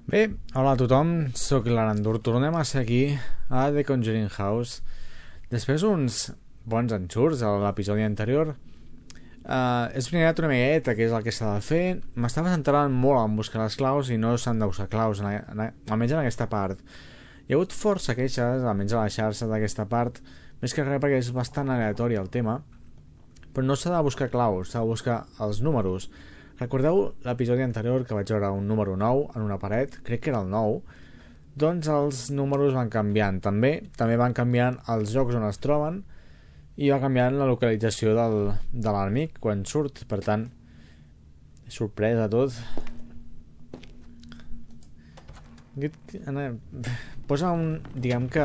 Bé, hola a tothom, sóc l'Arandur. Tornem a ser aquí a The Conjuring House. Després d'uns bons enxurs a l'episodi anterior, he explicat una miqueta què és el que s'ha de fer. M'estava centrant molt en buscar les claus i no s'han d'usar claus, almenys en aquesta part. Hi ha hagut força queixes, almenys a la xarxa d'aquesta part, més que res perquè és bastant aleatori el tema, però no s'ha de buscar claus, s'ha de buscar els números. Recordeu l'episodi anterior que vaig veure un número 9 en una paret? Crec que era el 9. Doncs els números van canviant. També van canviant els llocs on es troben i va canviant la localització de l'enemic quan surt. Per tant, sorpresa tot. Posa diguem que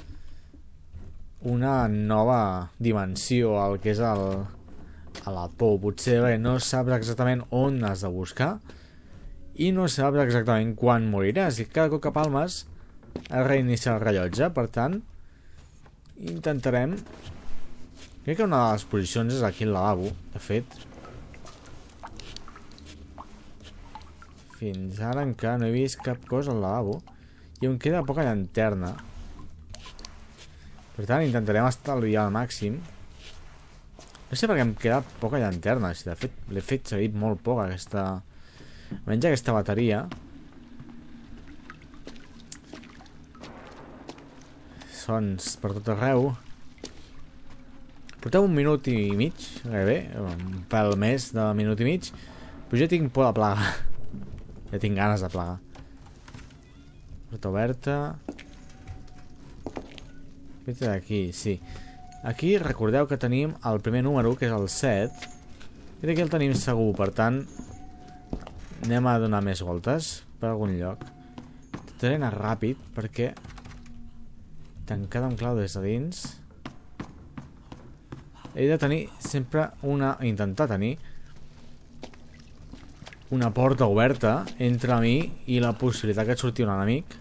una nova dimensió al que és a la por, potser perquè no saps exactament on has de buscar i no saps exactament quan moriràs, i cada cop que palmes es reinicia el rellotge. Per tant, intentarem, crec que una de les posicions és aquí al lavabo. De fet, fins ara encara no he vist cap cosa al lavabo i em queda poca llanterna, per tant intentarem estalviar al màxim. No sé per què em queda poca llanterna, si de fet l'he fet servir molt poc almenys aquesta bateria. Sons per tot arreu. Porteu un minut i mig, gairebé, un pèl més de minut i mig, però ja tinc por de plaga. Ja tinc ganes de plaga. Porta oberta. Vete d'aquí, sí. Aquí recordeu que tenim el primer número, que és el 7. I aquí el tenim segur, per tant anem a donar més voltes per algun lloc. Intentaré anar ràpid perquè tancada amb clau des de dins. He de tenir sempre intentar tenir una porta oberta entre mi i la possibilitat que et surti un enemic.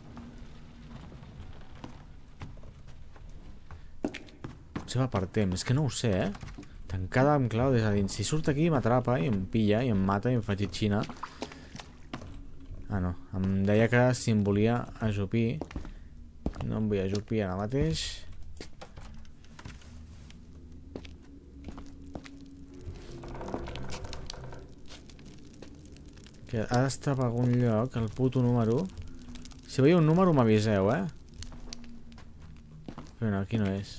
Se va per temps, que no ho sé, tancada amb clau des de dins. Si surt aquí m'atrapa i em pilla i em mata i em fa xitxina. Ah, no, em deia que si em volia ajupir. No em vull ajupir ara mateix. Que ha d'estar per algun lloc el puto número. Si veieu un número m'aviseu, Però no, aquí no és.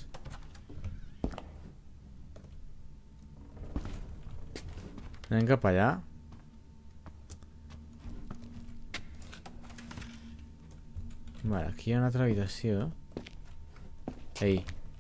Anem cap allà. Vale, aquí hi ha una altra habitació. Ei.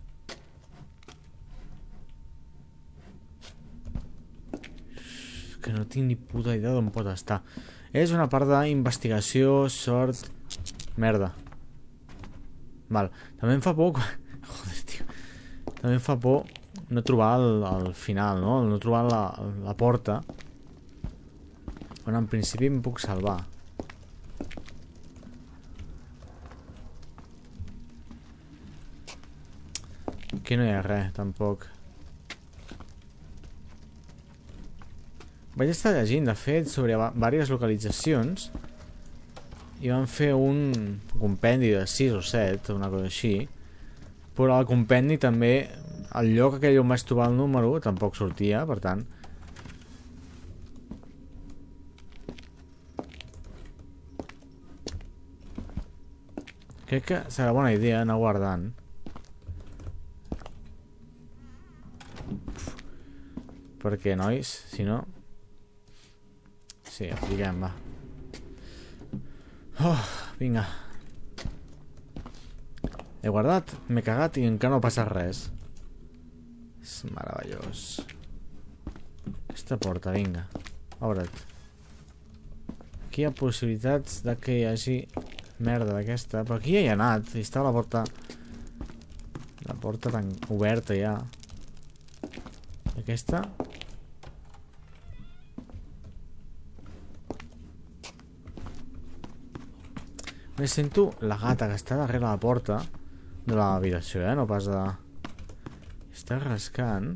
Que no tinc ni puta idea d'on pot estar. És una part d'investigació, sort... Merda. Val, també em fa por... Joder, tio. També em fa por no trobar el final, no? No trobar la porta on en principi em puc salvar. Aquí no hi ha res, tampoc. Vaig estar llegint, de fet, sobre diverses localitzacions i van fer un compendi de 6 o 7, una cosa així, però al compendi també el lloc aquell on vaig trobar el número tampoc sortia, per tant crec que serà bona idea anar guardant. Perquè, nois, si no... Sí, apliquem, va. Vinga. He guardat, m'he cagat i encara no passa res. És meravellós. Aquesta porta, vinga, obre't. Aquí hi ha possibilitats de que hi hagi merda d'aquesta, però aquí ja hi ha anat i està la porta tan oberta ja. Aquesta me sento la gata que està darrere la porta de l'habitació, no pas de... Està rascant.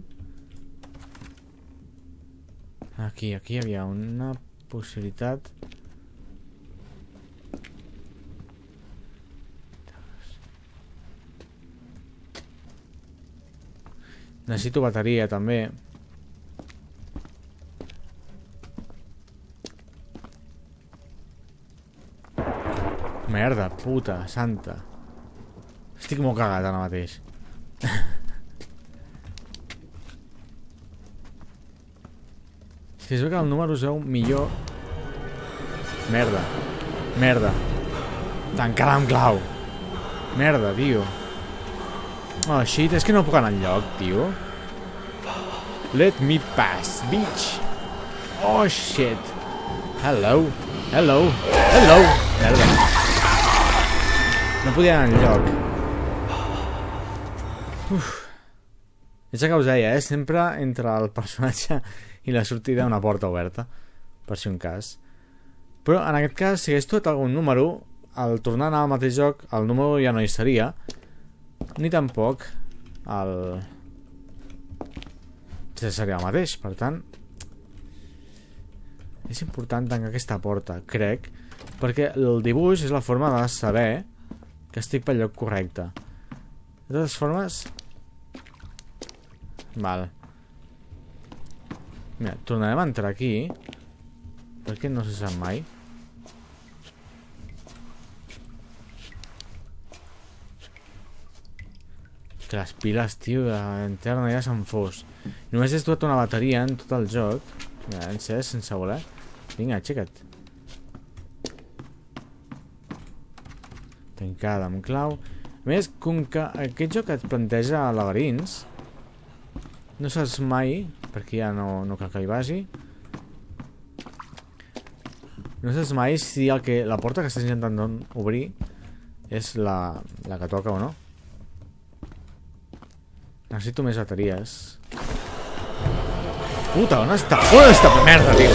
Aquí hi havia una possibilitat Necessito bateria, també. Merda, puta, santa. Estic molt cagat ara mateix. Si es veu que el número es veu millor... Merda. Merda. Tancada amb clau. Merda, tio. Oh, shit, és que no puc anar enlloc, tio. Let me pass, bitch. Oh, shit. Hello. Hello. Hello. Merda. No podia anar enlloc. Uf. És el que us deia, sempre entre el personatge i la sortida una porta oberta, per si un cas. Però en aquest cas, si hagués tot algun número, al tornar a anar al mateix joc, el número ja no hi seria, ni tampoc el... seria el mateix, per tant... És important tancar aquesta porta, crec, perquè el dibuix és la forma de saber que estic pel lloc correcte. De totes formes... Val. Mira, tornarem a entrar aquí, perquè no se sap mai. Que les piles, tio, de l'interna ja se'n fos. Només he estuat una bateria en tot el joc. Mira, encès sense voler. Vinga, aixeca't. Tancada amb clau. A més, com que aquest joc et planteja laberints, no saps mai, perquè ja no cal que hi vagi, no saps mai si la porta que estàs intentant obrir és la que toca o no. Necessito més bateries. Puta, on està? On està? Merda, tio!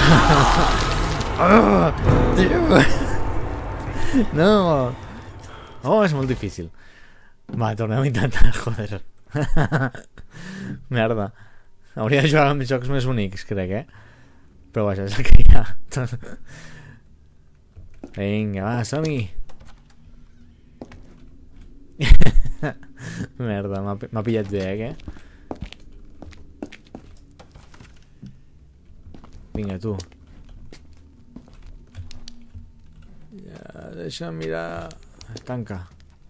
No! Oh, és molt difícil. Va, tornem a intentar, joder. Merda. Hauria de jugar amb jocs més bonics, crec, Però vaja, és el que hi ha. Vinga, va, som-hi. Merda, m'ha pillat bé, Vinga, tu. Ja, deixa'm mirar... Tanca.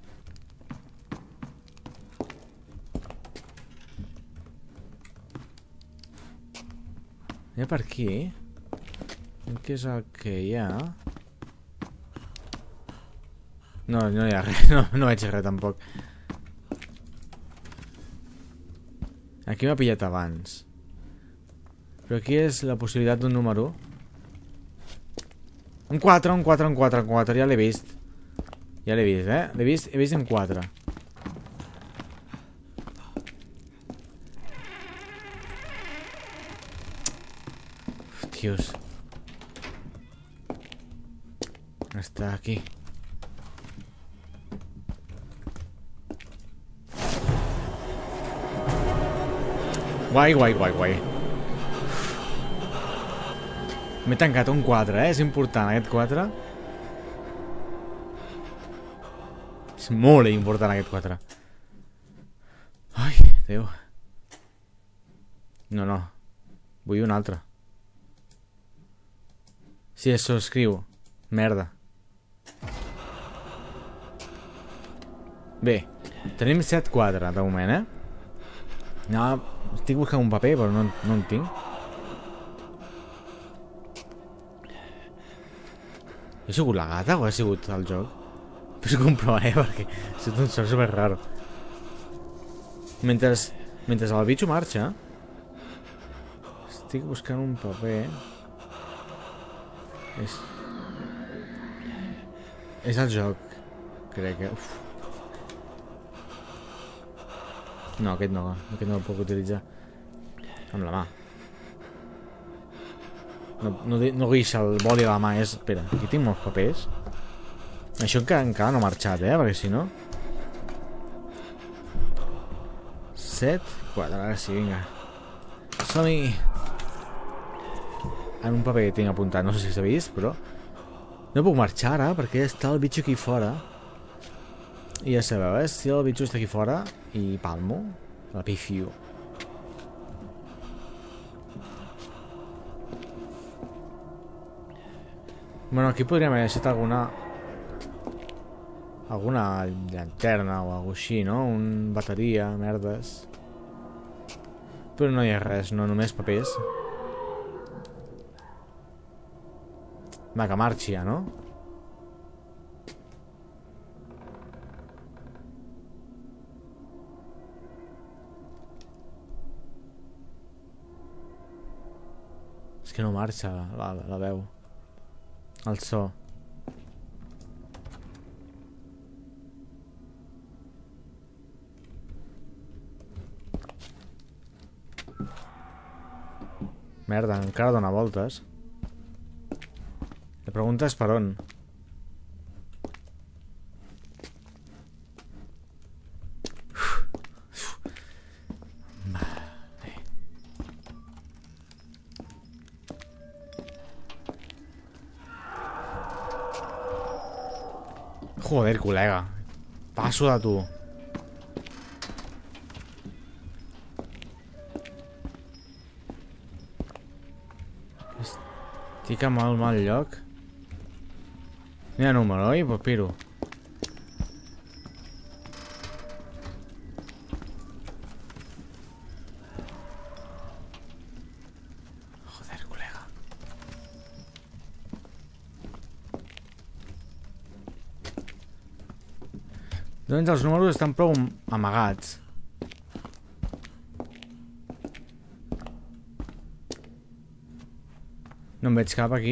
Hi ha per aquí? Què és el que hi ha? No hi ha res, no veig res tampoc. Aquí m'ha pillat abans. Però aquí és la possibilitat d'un número. Un 4, un 4, un 4, un 4, ja l'he vist. Ja l'he vist, he vist en 4. Dios. Està aquí. Guai. M'he tancat un 4, És important aquest 4. És molt important aquest 4. Ai, Déu. No. Vull un altre. Si això escriu. Merda. Bé, tenim 7-4 de moment, No, estic buscant un paper, però no en tinc. He sigut la gata o ha sigut el joc? Pues ho comprovaré, perquè ha sigut un sort super raro. Mentre el bitxo marxa, estic buscant un paper. És el joc, crec que... Uf. No, aquest no el puc utilitzar amb la mà. No guixa el boli a la mà, Espera, aquí tinc molts papers. Això encara no ha marxat, perquè si no... 7, 4, ara sí, vinga. Som-hi! En un paper que tinc apuntat, no sé si s'ha vist, però... No puc marxar ara, perquè està el bitxo aquí fora. I ja sabeu, si el bitxo està aquí fora, i palmo, la pifio. Bueno, aquí podríem haver deixat alguna llanterna o alguna així, no? Un bateria, merdes. Però no hi ha res, no, només papers. Va, que marxi ja, no? És que no marxa la veu. El so. Merda, encara dona voltes. La pregunta és per on. Joder, col·lega. Passo de tu. Estic a mal lloc. No hi ha número, oi? Pues piro. Joder, col·lega. Doncs els números estan prou amagats. No en veig cap aquí.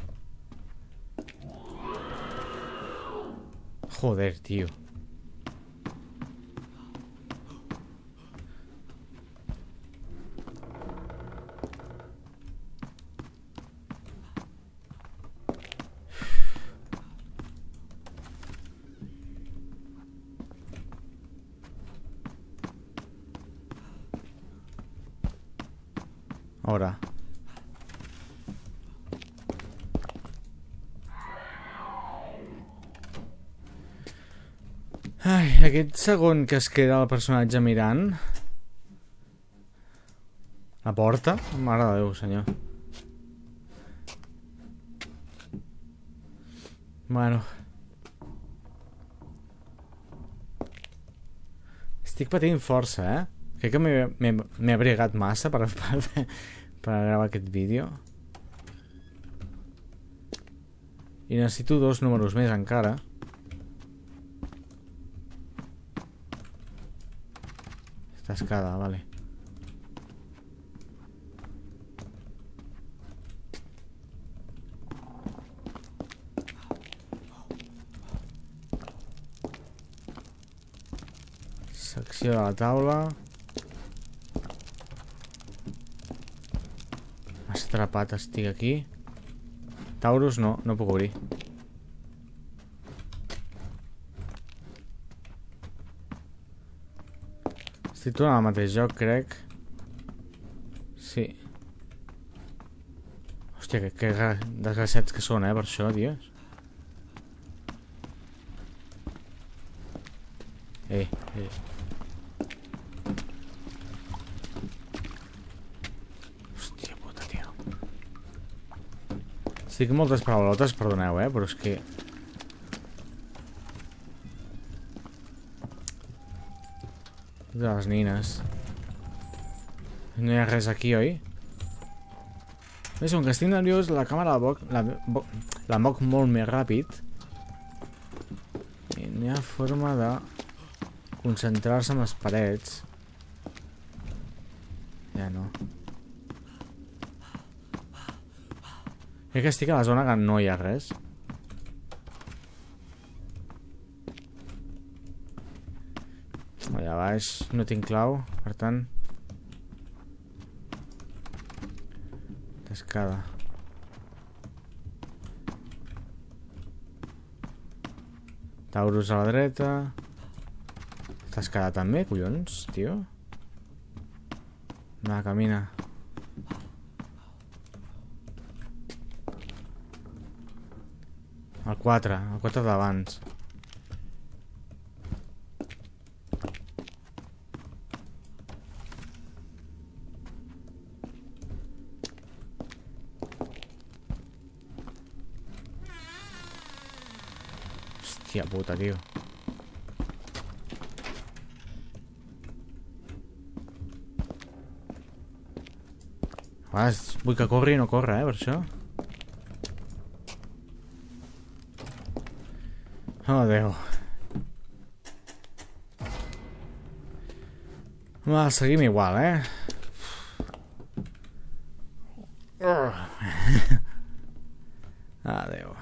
Joder, tio. Ara. Ai, aquest segon que es queda el personatge mirant. La porta? Mare de Déu, senyor. Bueno. Estic patint força, eh? Crec que m'he abrigat massa per gravar aquest vídeo. I necessito 2 números més encara. Escada, vale. Secció de la taula. Massa atrapat estic aquí. Taurus no puc obrir. Estic tornant al mateix joc, crec. Sí. Hòstia, que desgraciats que són, per això, dios. Hòstia puta, tio. Estic moltes paraulotes, perdoneu, però és que... de les nines. No hi ha res aquí, oi? Més, com que estic nerviós, la càmera la moc molt més ràpid. I no hi ha forma de concentrar-se en les parets. Ja no. Crec que estic a la zona que no hi ha res. Allà baix no tinc clau, per tant... Escada. Taurus a la dreta. Escada també, collons, tio. Va, camina. El 4 d'abans. Hòstia puta, tio. A vegades vull que corri i no corre, per això. Oh, Déu. Va, seguim igual, Adéu.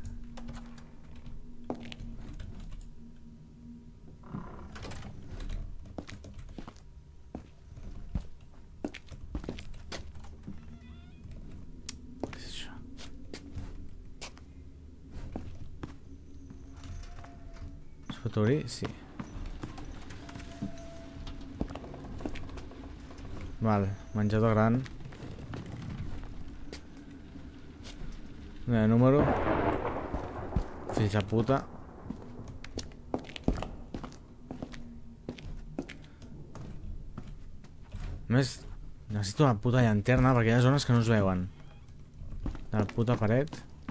Què és això? Es pot obrir? Sí. Val, menjador gran. Número. Fills de puta. A més, necessito la puta llanterna perquè hi ha zones que no es veuen. De la puta paret.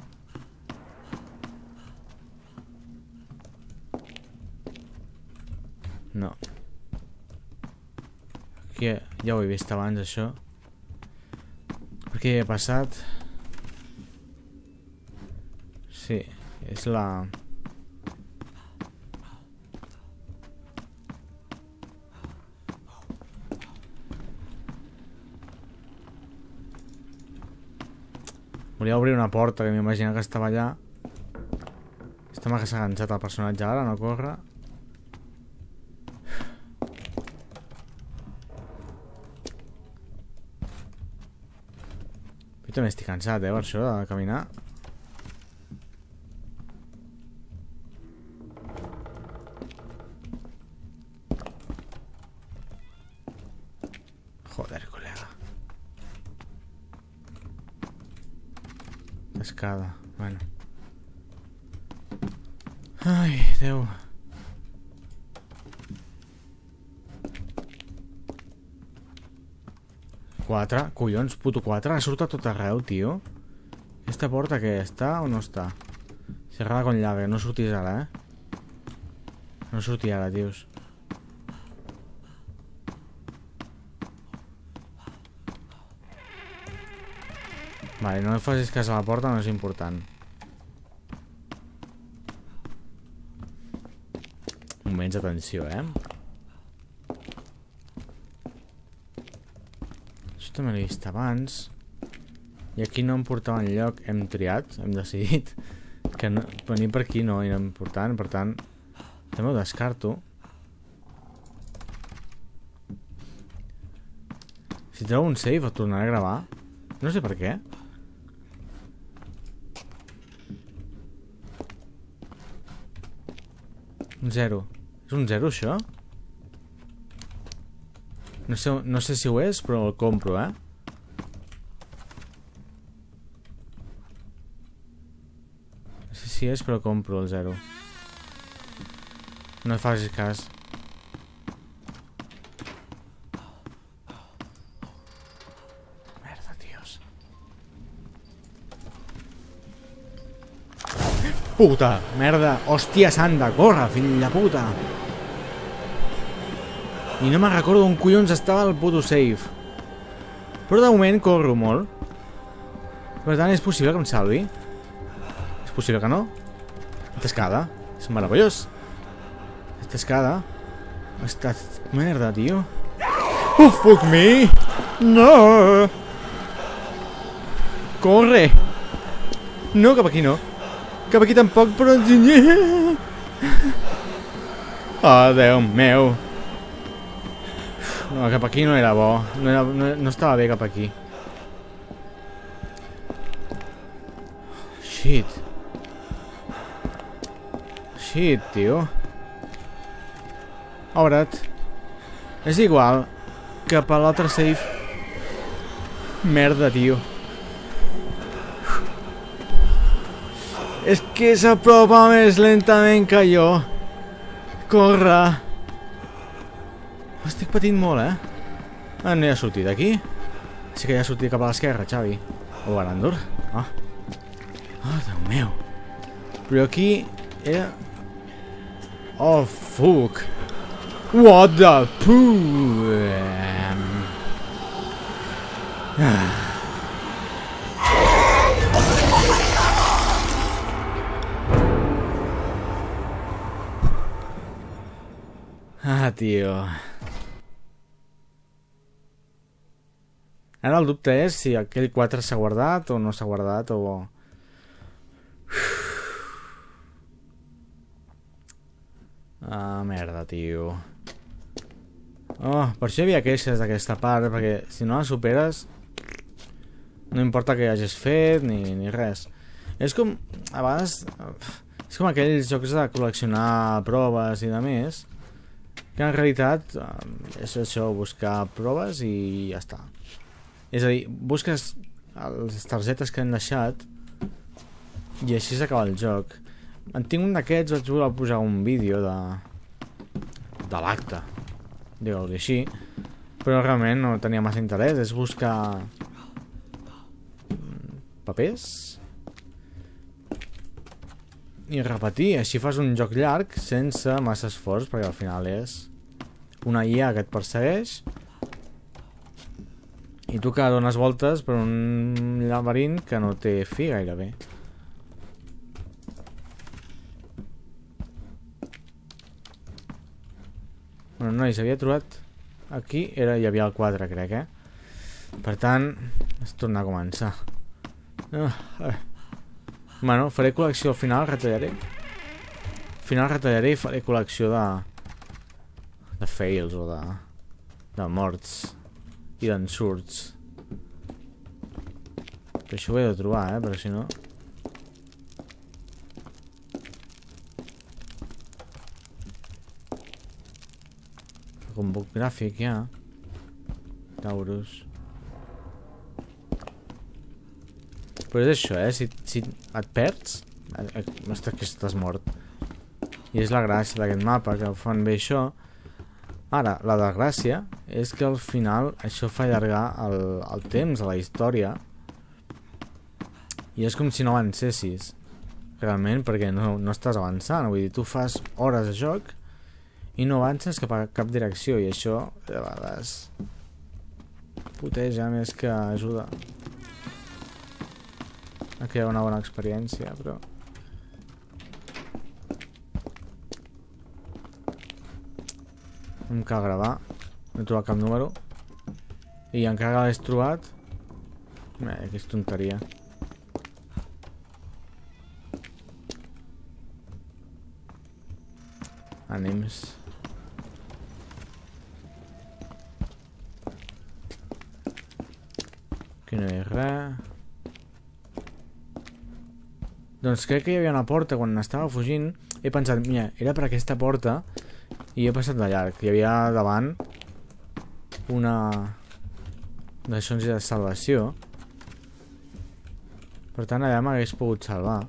No. Aquí ja ho he vist abans, això. Per què he passat? Sí, és la... Volia obrir una porta que m'imaginava que estava allà. Està que s'ha enganxat el personatge ara, no corre. Jo també estic cansat, per això, de caminar. Joder, col·lega. Escada, bueno. Ai, Déu. Quatre? Collons, puto 4. Ha sortit a tot arreu, tio. Aquesta porta què? Està o no està? Cerrada con llave. No sortis ara, No surti ara, tios. Vale, no facis cas a la porta, no és important. Moments d'atenció, Això també l'he vist abans. I aquí no em portava enlloc. Hem triat, hem decidit que no, venir per aquí no era important. Per tant, també ho descarto. Si trobo un save el tornaré a gravar. No sé per què. Un 0. És un 0 això? No sé si ho és, però el compro, No sé si és, però compro el 0. No et facis cas. Merda, tios. Puta, merda. Hòstia santa, corre, fill de puta. I no me'n recordo on collons estava el puto save. Però de moment corro molt. Per tant, és possible que em salvi. És possible que no. Aquesta escada. És meravellós. Aquesta escada. Aquesta merda, tio. Oh, fuck me. No. Corre. No, cap aquí no. Cap aquí tampoc, però... Oh, Déu meu. No, cap aquí no era bo. No estava bé cap aquí. Shit. Shit, tio. Obre't. És igual. Cap a l'altre safe. Merda, tio. És que s'apropa més lentament que jo. Corre. Estic patint molt, Ah, no hi ha sortit aquí. Sí que hi ha sortit cap a l'esquerra, Xavi. O Barandur. Oh, Déu meu. Però aquí era Oh, fuck. What the poo? Tio. Ara el dubte és si aquell 4 s'ha guardat o no s'ha guardat o... merda, tio. Oh, per això hi havia queixes d'aquesta part, perquè si no la superes no importa què hagis fet ni res. És com, a vegades, és com aquells jocs de col·leccionar proves i de més, que en realitat és això, buscar proves i ja està. És a dir, busques les targetes que han deixat i així s'acaba el joc. En tinc un d'aquests, vaig voler posar un vídeo de l'acte, digueu-li així, però realment no tenia massa interès. És buscar papers i repetir. Així fas un joc llarg sense massa esforç, perquè al final és una IA que et persegueix i tu que dones voltes per un laberint que no té fi gairebé. Bueno, nois, havia trobat aquí, hi havia el 4, crec, Per tant, es torna a començar. Bueno, faré col·lecció al final, retallaré. Al final retallaré i faré col·lecció de fails o de morts i d'ensurts. Però això ho he de trobar, perquè si no... Com book gràfic, ja. Taurus. Però és això, si et perds, que estàs mort. I és la gràcia d'aquest mapa, que fan bé això. Ara, la desgràcia és que al final això fa allargar el temps a la història. I és com si no avancessis. Realment, perquè no estàs avançant. Vull dir, tu fas hores de joc i no avances cap a cap direcció, i això de vegades puteja més que ajuda a crear una bona experiència, però... Em cal gravar, no he trobat cap número i encara que l'has trobat que és tonteria. Ànims. Aquí no hi ha res. Doncs crec que hi havia una porta. Quan estava fugint he pensat, mira, era per aquesta porta i he passat de llarg. Hi havia davant una d'aixons de salvació, per tant allà m'hagués pogut salvar.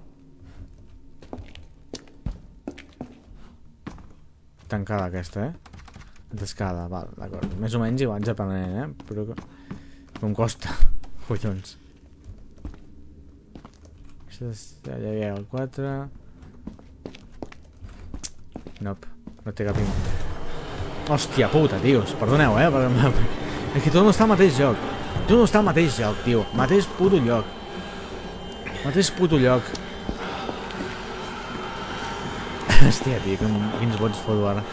Tancada aquesta, Atascada, val, d'acord. Més o menys hi vaig aprenent, però que em costa. Collons. Allà hi ha el 4. Nope, no té cap hòstia puta, tios, perdoneu, és que tot no està al mateix lloc. Tot no està al mateix lloc, tio. Mateix puto lloc. Mateix puto lloc. Hòstia, tio, quins vots foto ara.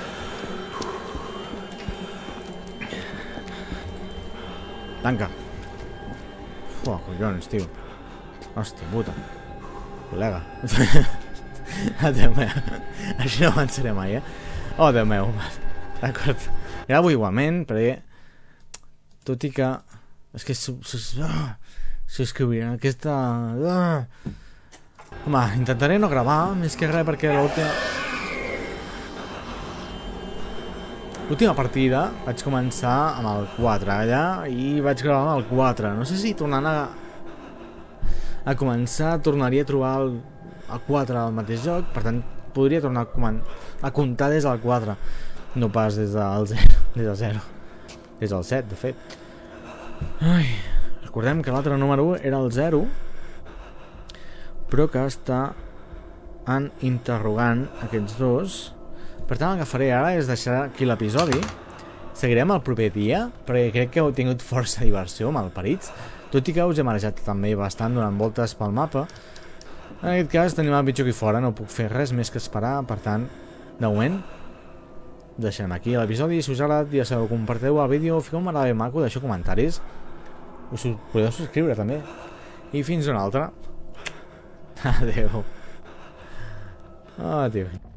Tanca. Uah, collons, tio. Hòstia puta. Col·lega. Déu meu. Així no avançaré mai, Oh, Déu meu. D'acord. Gravo igualment, perquè... Tot i que... És que... Subscriuré aquesta... Home, intentaré no gravar, més que res perquè l'última partida vaig començar amb el 4 allà i vaig gravar amb el 4. No sé si tornant a començar tornaria a trobar el 4 al mateix joc, per tant podria tornar a comptar des del 4, no pas des del 0. Des del 7, de fet. Ai, recordem que l'altre número 1 era el 0, però que està interrogant aquests dos Per tant, el que faré ara és deixar aquí l'episodi. Seguirem el proper dia, perquè crec que heu tingut força diversió amb el Perits, tot i que us he marejat també bastant donant voltes pel mapa. En aquest cas tenim el bitxo aquí fora, no puc fer res més que esperar, per tant, de moment deixem aquí l'episodi. Si us ha agradat, ja sabeu, comparteu el vídeo, fiqueu un m'agrada ben maco, deixeu comentaris, us podeu subscriure també, i fins una altra. Adeu. Adeu.